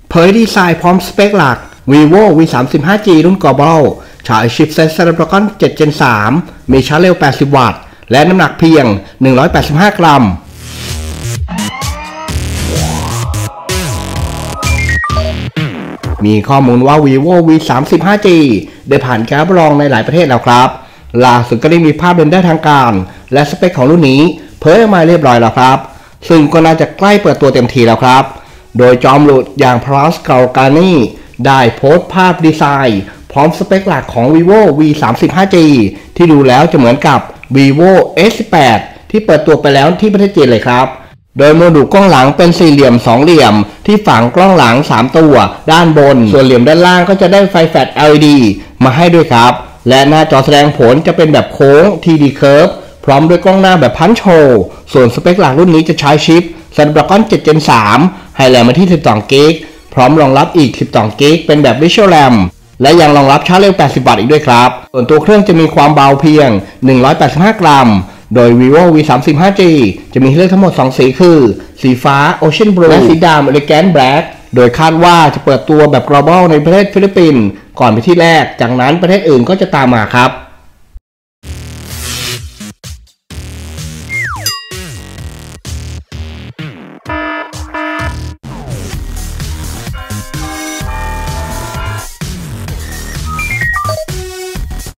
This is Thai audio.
เผยดีไซน์พร้อมสเปคหลัก Vivo V35G รุ่น Global ฉายชิปเซ็ต Snapdragon 7 Gen 3 มีชาร์จเร็ว 80 วัตต์ และน้ำหนักเพียง 185 กรัม มีข้อมูลว่า Vivo V35G ได้ผ่านการรับรองในหลายประเทศแล้วครับ ล่าสุดก็ได้มีภาพเรนเดอร์ทางการและสเปคของรุ่นนี้เผยออกมาเรียบร้อยแล้วครับ ซึ่งก็น่าจะใกล้เปิดตัวเต็มทีแล้วครับ โดยจอมหลุดอย่าง Plus Galgani ได้โพสต์ภาพดีไซน์พร้อมสเปคหลักของ Vivo V35G ที่ดูแล้วจะเหมือนกับ Vivo S18 ที่เปิดตัวไปแล้วที่ประเทศจีนเลยครับ โดยโมดูลกล้องหลังเป็นสี่เหลี่ยม2เหลี่ยมที่ฝังกล้องหลัง3ตัวด้านบนส่วนเหลี่ยมด้านล่างก็จะได้ไฟแฟลช LED มาให้ด้วยครับและหน้าจอแสดงผลจะเป็นแบบโค้ง TD Curve พร้อมด้วยกล้องหน้าแบบพันช์โชว์ส่วนสเปคหลักรุ่นนี้จะใช้ชิป Snapdragon 7 Gen 3 ให้แรมมาที่12 g b พร้อมรองรับอีก12 g b เป็นแบบ Visual RAM และยังรองรับชาร์จเร็ว 80 วัตต์อีกด้วยครับส่วนตัวเครื่องจะมีความเบาเพียง 185 กรัมโดย Vivo V35G จะมีให้เลือกทั้งหมด2สีคือสีฟ้า Ocean Blue และสีดำ Elegant Black โดยคาดว่าจะเปิดตัวแบบ global ในประเทศฟิลิปปินส์ก่อนไปที่แรกจากนั้นประเทศอื่นก็จะตามมาครับ